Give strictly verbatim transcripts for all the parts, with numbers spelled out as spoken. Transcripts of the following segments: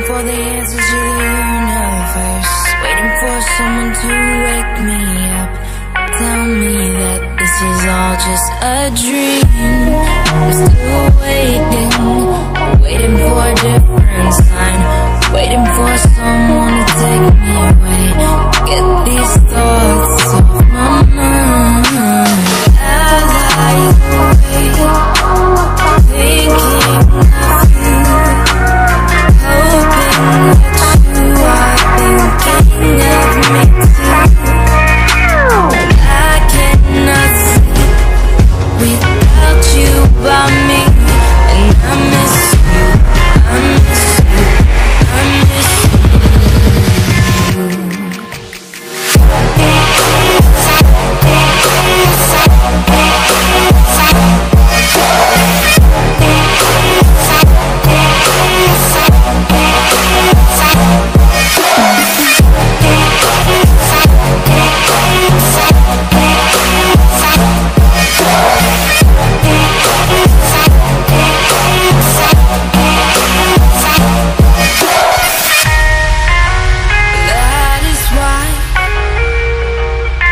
for the answers to the universe, waiting for someone to wake me up, tell me that this is all just a dream. I'm still waiting, waiting for a different sign, waiting for someone to take me away, get these thoughts off my mind. As I wait, thinking of you, hoping that you are thinking of me too. I cannot sleep without you by me, and I miss you, I miss you, I miss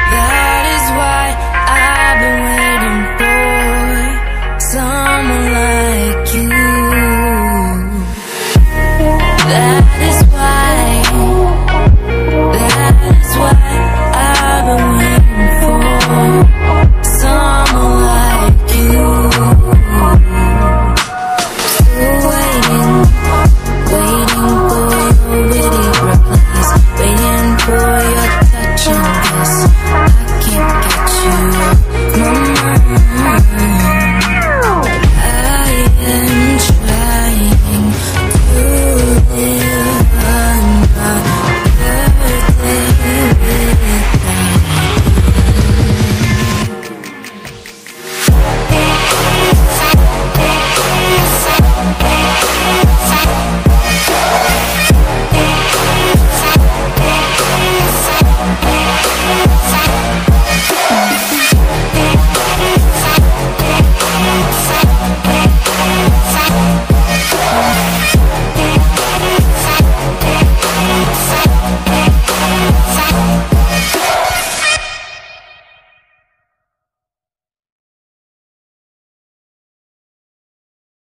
someone like